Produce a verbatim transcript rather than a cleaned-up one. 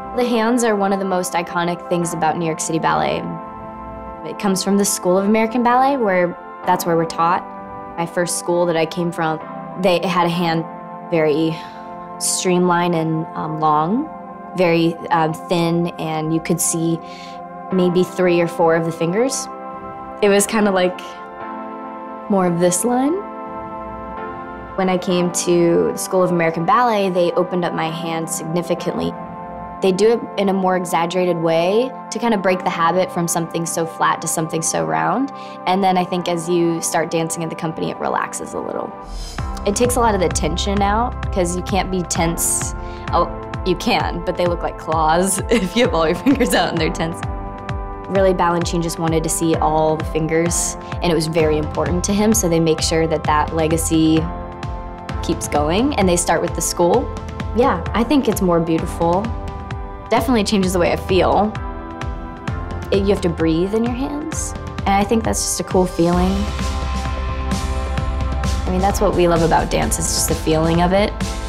The hands are one of the most iconic things about New York City Ballet. It comes from the School of American Ballet, where that's where we're taught. My first school that I came from, they had a hand very streamlined and um, long, very um, thin, and you could see maybe three or four of the fingers. It was kind of like more of this line. When I came to the School of American Ballet, they opened up my hand significantly. They do it in a more exaggerated way to kind of break the habit from something so flat to something so round. And then I think as you start dancing in the company, it relaxes a little. It takes a lot of the tension out because you can't be tense. Oh, you can, but they look like claws if you have all your fingers out and they're tense. Really, Balanchine just wanted to see all the fingers, and it was very important to him, so they make sure that that legacy keeps going, and they start with the school. Yeah, I think it's more beautiful. Definitely changes the way I feel. It, you have to breathe in your hands, and I think that's just a cool feeling. I mean, that's what we love about dance, is just the feeling of it.